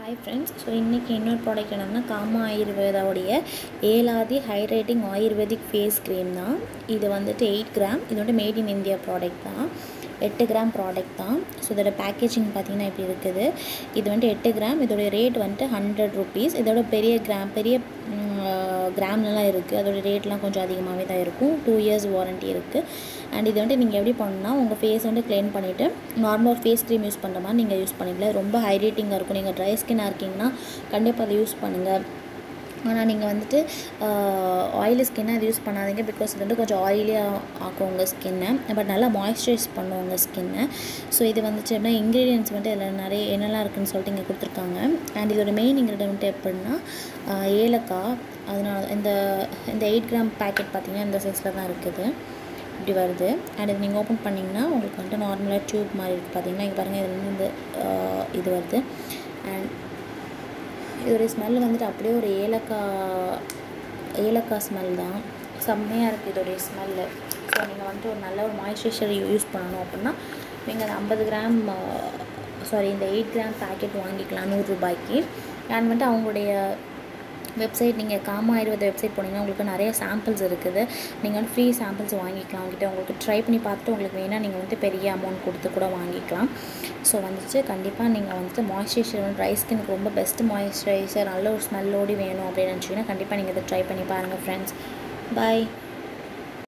Hi friends, so இன்னைக்கு இன்னொரு product என்னன்னா காமா ஆயுர்வேதாவுடைய Eladi hydrating ayurvedic face cream தான். இது வந்துட்டு 8 கிராம். இது வந்து மேட் இன் இந்தியா ப்ராடக்ட் தான். 8 கிராம் ப்ராடக்ட் தான். ஸோ இதோட பேக்கேஜிங் பார்த்தீங்கன்னா இப்படி இருக்குது. இது வந்துட்டு 8 கிராம். இதோட ரேட் வந்துட்டு 100 rupees. இதோட பெரிய கிராம்லாம் இருக்குது. அதோட ரேட்லாம் கொஞ்சம் அதிகமாகவே தான் இருக்கும். 2 years வாரண்ட்டி இருக்குது. அண்ட் இது வந்துட்டு நீங்கள் எப்படி பண்ணணும்னா உங்கள் ஃபேஸ் வந்து க்ளீன் பண்ணிவிட்டு நார்மல் ஃபேஸ் க்ரீம் யூஸ் பண்ணுற மாதிரி நீங்கள் யூஸ் பண்ணிக்கலாம். ரொம்ப ஹைட்ரேட்டிங்காக இருக்கும். நீங்கள் ட்ரை ஸ்கின்னாக இருக்கீங்கன்னா கண்டிப்பாக அதை யூஸ் பண்ணுங்கள். ஆனால் நீங்கள் வந்துட்டு ஆயிலி ஸ்கின்னை அது யூஸ் பண்ணாதீங்க. பிகாஸ் இது வந்து கொஞ்சம் ஆயிலியாக ஆக்கும் உங்கள் ஸ்கின்னை. பட் நல்லா மாய்ஸ்சரைஸ் பண்ணும் உங்கள் ஸ்கின்னை. ஸோ இது வந்துட்டு எப்படின்னா இன்க்ரீடியன்ட்ஸ் வந்துட்டு இதில் நிறைய என்னெல்லாம் இருக்குதுன்னு சொல்லிட்டு இங்கே கொடுத்துருக்காங்க. அண்ட் இதோட மெயின் இன்க்ரீடியன்ட் எப்படின்னா ஏலக்காய். அதனால் இந்த 8 கிராம் பேக்கெட் பார்த்திங்கன்னா இந்த சைஸில் தான் இருக்குது. இப்படி வருது. அண்ட் இது நீங்கள் ஓப்பன் பண்ணிங்கன்னா உங்களுக்கு வந்துட்டு நார்மலாக டியூப் மாதிரி இருக்குது. பார்த்திங்கன்னா இங்கே பாருங்கள் இதில் வந்து இது வருது. அண்ட் இதோடைய ஸ்மெல் வந்துட்டு அப்படியே ஒரு ஏலக்காய் ஸ்மெல் தான். செம்மையாக இருக்குது இதோடைய ஸ்மெல்லு. ஸோ நீங்கள் வந்துட்டு ஒரு நல்ல ஒரு மாய்ஸ்சரைசர் யூஸ் பண்ணணும் அப்படின்னா நீங்கள் அந்த 50 கிராம் இந்த 8 கிராம் பேக்கெட் வாங்கிக்கலாம் 100 ரூபாய்க்கு. அண்ட் வந்துட்டு அவங்களுடைய வெப்சைட் நீங்கள் காமா ஆயுர்வேத வெப்சைட் போனீங்கன்னா உங்களுக்கு நிறைய சாம்பிள்ஸ் இருக்குது. நீங்கள் வந்து ஃப்ரீ சாம்பிள்ஸ் வாங்கிக்கலாம். அவங்ககிட்ட உங்களுக்கு ட்ரை பண்ணி பார்த்துட்டு உங்களுக்கு வேணால் நீங்கள் வந்துட்டு பெரிய அமௌண்ட் கொடுத்து கூட வாங்கிக்கலாம். ஸோ வந்துட்டு கண்டிப்பாக நீங்கள் வந்துட்டு மாய்ஸ்சரைசர் வந்து ட்ரை ஸ்கின்னுக்கு ரொம்ப பெஸ்ட்டு மாய்ஸ்சரைசர் நல்ல ஒரு ஸ்மெல்லோடு வேணும் அப்படின்னு நினச்சிங்கன்னா கண்டிப்பாக நீங்கள் இதை ட்ரை பண்ணி பாருங்கள் ஃப்ரெண்ட்ஸ். பாய்.